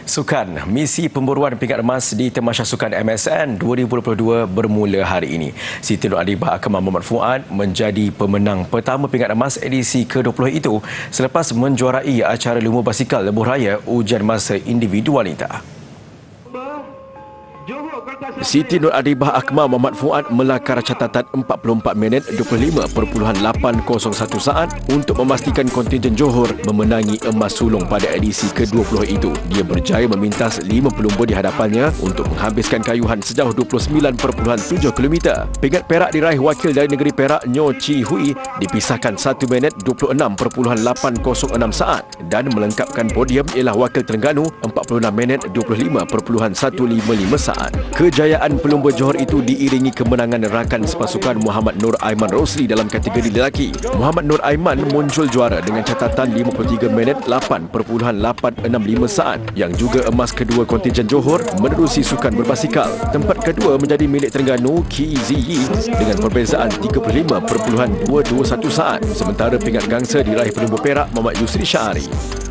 Sukan, misi pemburuan pingat emas di Tamasya Sukan MSN 2022 bermula hari ini. Siti Nurhadibah Akmal Muhammad Fuad menjadi pemenang pertama pingat emas edisi ke-20 itu selepas menjuarai acara lumba basikal lebuh raya ujian masa individu wanita. Siti Nurhadibah Akmal Muhammad Fuad melakar catatan 44 minit 25.801 saat untuk memastikan kontingen Johor memenangi emas sulung pada edisi ke-20 itu. Dia berjaya memintas 5 pelumba di hadapannya untuk menghabiskan kayuhan sejauh 29.7 km. Pingat perak diraih wakil dari negeri Perak Nyo Chi Hui dipisahkan 1 minit 26.806 saat dan melengkapkan podium ialah wakil Terengganu 46 minit 25.155 saat. Kejayaan pelumba Johor itu diiringi kemenangan rakan sepasukan Muhammad Nur Aiman Rosli dalam kategori lelaki. Muhammad Nur Aiman muncul juara dengan catatan 53 minit 8.865 saat yang juga emas kedua kontingen Johor menerusi sukan berbasikal. Tempat kedua menjadi milik Terengganu Ki Ziyi dengan perbezaan 35.221 saat. Sementara pingat gangsa diraih pelumba Perak Muhammad Yusri Syahari.